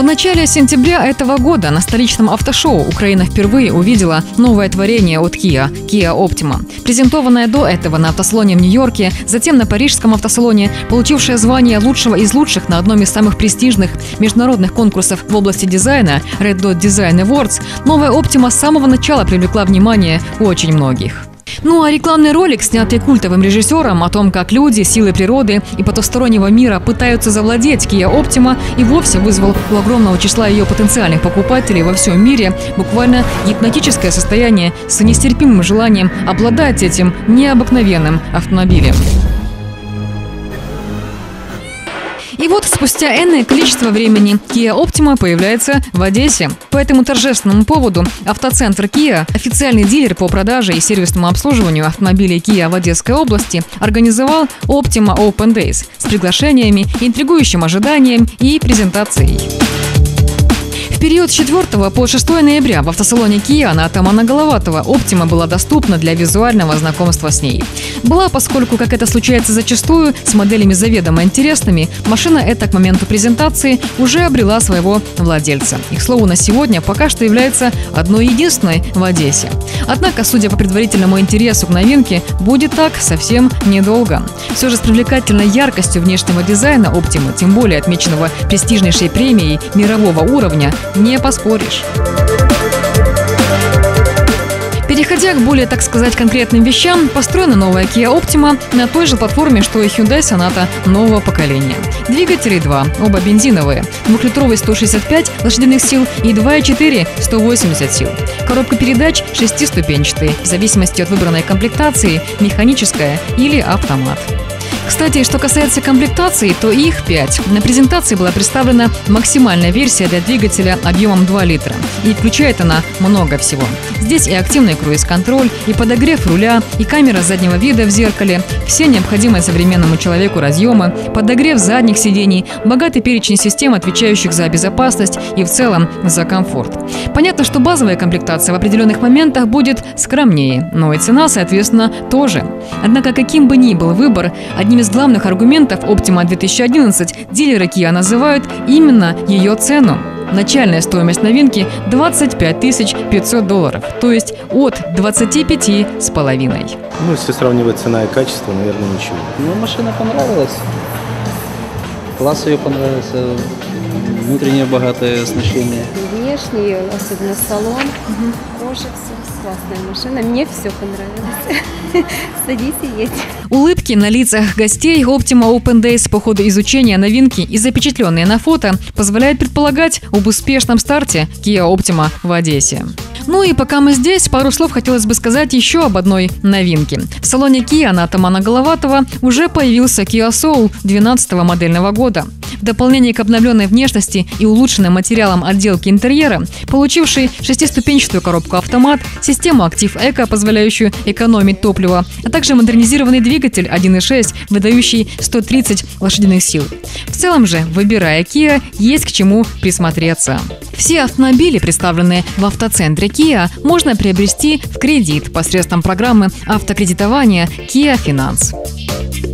начале сентября этого года на столичном автошоу Украина впервые увидела новое творение от Kia – Kia Optima. Презентованное до этого на автосалоне в Нью-Йорке, затем на парижском автосалоне, получившее звание лучшего из лучших на одном из самых престижных международных конкурсов в области дизайна – Red Dot Design Awards, новая Optima с самого начала привлекла внимание у очень многих. Ну а рекламный ролик, снятый культовым режиссером, о том, как люди, силы природы и потустороннего мира пытаются завладеть Kia Optima, и вовсе вызвал у огромного числа ее потенциальных покупателей во всем мире буквально гипнотическое состояние с нестерпимым желанием обладать этим необыкновенным автомобилем. И вот спустя энное количество времени Kia Optima появляется в Одессе. По этому торжественному поводу автоцентр Kia, официальный дилер по продаже и сервисному обслуживанию автомобилей Kia в Одесской области, организовал Optima Open Days с приглашениями, интригующим ожиданием и презентацией. В период с 4 по 6 ноября в автосалоне Kia на Атамана Головатова Optima была доступна для визуального знакомства с ней. Была, поскольку, как это случается зачастую, с моделями заведомо интересными, машина эта к моменту презентации уже обрела своего владельца. И, к слову, на сегодня пока что является одной единственной в Одессе. Однако, судя по предварительному интересу к новинке, будет так совсем недолго. Все же с привлекательной яркостью внешнего дизайна Optima, тем более отмеченного престижнейшей премией мирового уровня, не поспоришь. Переходя к более, так сказать, конкретным вещам, построена новая Kia Optima на той же платформе, что и Hyundai Sonata нового поколения. Двигатели два, оба бензиновые, 2-литровый 165 лошадиных сил и 2,4 180 сил. Коробка передач 6-ступенчатая, в зависимости от выбранной комплектации, механическая или автомат. Кстати, что касается комплектаций, то их 5. На презентации была представлена максимальная версия для двигателя объемом 2 литра. И включает она много всего. Здесь и активный круиз-контроль, и подогрев руля, и камера заднего вида в зеркале, все необходимые современному человеку разъемы, подогрев задних сидений, богатый перечень систем, отвечающих за безопасность и в целом за комфорт. Понятно, что базовая комплектация в определенных моментах будет скромнее, но и цена, соответственно, тоже. Однако, каким бы ни был выбор, одним из главных аргументов Optima 2011 дилеры Kia называют именно ее цену. Начальная стоимость новинки – $25 500, то есть от 25,5. Ну, если сравнивать цена и качество, наверное, ничего. Ну, машина понравилась. Класс ее понравился. Внутреннее богатое оснащение. Внешний, особенно салон, кожа, все. Классная машина, мне все понравилось. Садись и едь. Улыбки на лицах гостей Optima Open Days по ходу изучения новинки и запечатленные на фото позволяют предполагать об успешном старте Kia Optima в Одессе. Ну и пока мы здесь, пару слов хотелось бы сказать еще об одной новинке. В салоне Kia на Атамана Головатова уже появился Kia Soul 12-го модельного года. В дополнение к обновленной внешности и улучшенным материалам отделки интерьера, получивший 6-ступенчатую коробку автомат, систему Active Eco, позволяющую экономить топливо, а также модернизированный двигатель 1.6, выдающий 130 лошадиных сил. В целом же, выбирая Kia, есть к чему присмотреться. Все автомобили, представленные в автоцентре Kia, можно приобрести в кредит посредством программы автокредитования Kia Finance.